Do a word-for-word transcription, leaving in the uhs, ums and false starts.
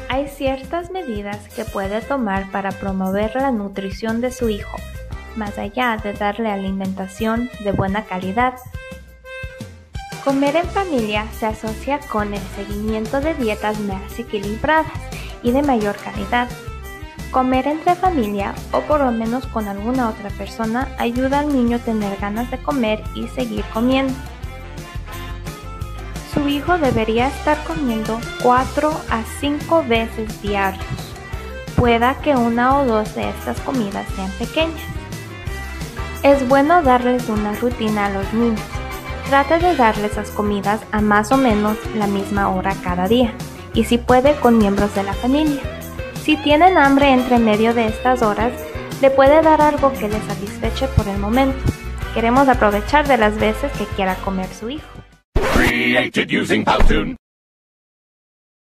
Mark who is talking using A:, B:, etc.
A: Hay ciertas medidas que puede tomar para promover la nutrición de su hijo, más allá de darle alimentación de buena calidad. Comer en familia se asocia con el seguimiento de dietas más equilibradas y de mayor calidad. Comer entre familia o por lo menos con alguna otra persona ayuda al niño a tener ganas de comer y seguir comiendo. Su hijo debería estar comiendo cuatro a cinco veces diarios. Pueda que una o dos de estas comidas sean pequeñas. Es bueno darles una rutina a los niños. Trate de darles las comidas a más o menos la misma hora cada día, y si puede con miembros de la familia. Si tienen hambre entre medio de estas horas, le puede dar algo que le satisfeche por el momento. Queremos aprovechar de las veces que quiera comer su hijo.
B: Created using Powtoon.